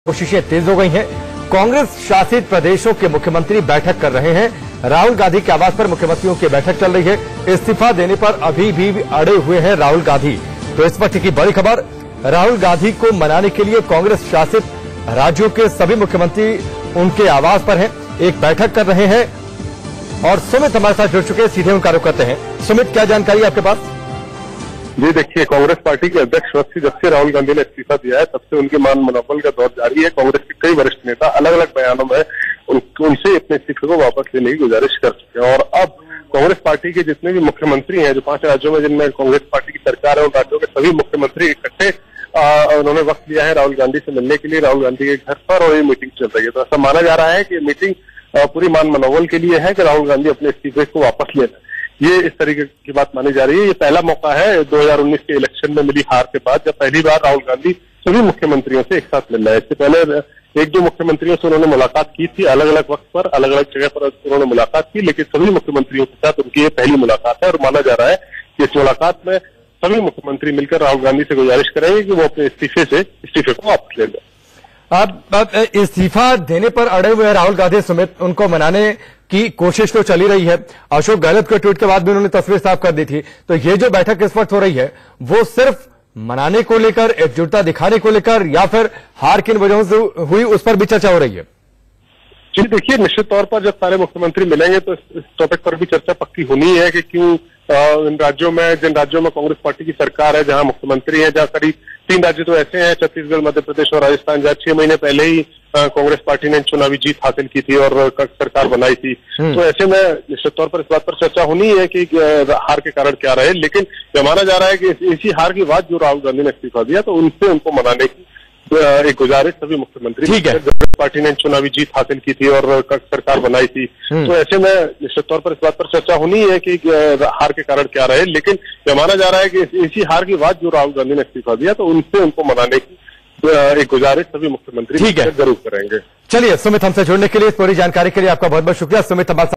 कोशिशें तेज हो गई हैं। कांग्रेस शासित प्रदेशों के मुख्यमंत्री बैठक कर रहे हैं। राहुल गांधी के आवास पर मुख्यमंत्रियों की बैठक चल रही है। इस्तीफा देने पर अभी भी अड़े हुए हैं राहुल गांधी। तो इस वक्त की बड़ी खबर, राहुल गांधी को मनाने के लिए कांग्रेस शासित राज्यों के सभी मुख्यमंत्री उनके आवास पर हैं, एक बैठक कर रहे हैं। और सुमित हमारे साथ जुड़ चुके हैं, सीधे उनका रुख करते हैं। सुमित, क्या जानकारी आपके पास? जी देखिए, कांग्रेस पार्टी के अध्यक्ष पद से जब से राहुल गांधी ने इस्तीफा दिया है तब से उनके मान मनोबल का दौर जारी है। कांग्रेस के कई वरिष्ठ नेता अलग अलग बयानों में उनसे अपने इस्तीफे को वापस लेने की गुजारिश कर चुके हैं। और अब कांग्रेस पार्टी के जितने भी मुख्यमंत्री हैं, जो 5 राज्यों में जिनमें कांग्रेस पार्टी की सरकार है, उन राज्यों के सभी मुख्यमंत्री इकट्ठे उन्होंने वक्त लिया है राहुल गांधी से मिलने के लिए। राहुल गांधी के घर पर और ये मीटिंग चल रही है। तो ऐसा माना जा रहा है कि मीटिंग पूरी मान मनोबल के लिए है कि राहुल गांधी अपने इस्तीफे को वापस ले लें। ये इस तरीके की बात मानी जा रही है। ये पहला मौका है 2019 के इलेक्शन में मिली हार के बाद, जब पहली बार राहुल गांधी सभी मुख्यमंत्रियों से एक साथ मिल रहे हैं। इससे पहले 1-2 मुख्यमंत्रियों से उन्होंने मुलाकात की थी, अलग अलग वक्त पर अलग अलग जगह पर उन्होंने मुलाकात की, लेकिन सभी मुख्यमंत्रियों के साथ उनकी ये पहली मुलाकात है। और माना जा रहा है कि इस मुलाकात में सभी मुख्यमंत्री मिलकर राहुल गांधी से गुजारिश करेंगे कि वो अपने इस्तीफे को वापस ले लें। अब इस्तीफा देने पर अड़े हुए हैं राहुल गांधी। सुमित, उनको मनाने की कोशिश तो चली रही है। अशोक गहलोत के ट्वीट के बाद भी उन्होंने तस्वीर साफ कर दी थी। तो ये जो बैठक इस वक्त हो रही है, वो सिर्फ मनाने को लेकर, एकजुटता दिखाने को लेकर, या फिर हार किन वजहों से हुई उस पर भी चर्चा हो रही है? जी देखिए, निश्चित तौर पर जब सारे मुख्यमंत्री मिलेंगे तो इस टॉपिक पर भी चर्चा पक्की होनी है कि क्यों जिन राज्यों में कांग्रेस पार्टी की सरकार है, जहां मुख्यमंत्री है, जहां करीब 3 राज्य तो ऐसे हैं, छत्तीसगढ़, मध्य प्रदेश और राजस्थान, जहां 6 महीने पहले ही कांग्रेस पार्टी ने चुनावी जीत हासिल की थी और सरकार बनाई थी। तो ऐसे में निश्चित तौर पर इस बात पर चर्चा होनी है कि हार के कारण क्या रहे। लेकिन यह माना जा रहा है कि इसी हार के बाद जो राहुल गांधी ने इस्तीफा दिया, तो उनको मनाने की एक गुजारिश सभी मुख्यमंत्री, ठीक है, पार्टी ने चुनावी जीत हासिल की थी और सरकार बनाई थी। तो ऐसे में निश्चित तौर पर इस बात पर चर्चा होनी है कि हार के कारण क्या रहे। लेकिन यह माना जा रहा है कि इसी हार के बाद जो राहुल गांधी ने इस्तीफा दिया, तो उनको मनाने की एक गुजारिश सभी मुख्यमंत्री, ठीक है, जरूर करेंगे। चलिए सुमित, हमसे जुड़ने के लिए, इस पूरी जानकारी के लिए आपका बहुत बहुत शुक्रिया। सुमित हमारे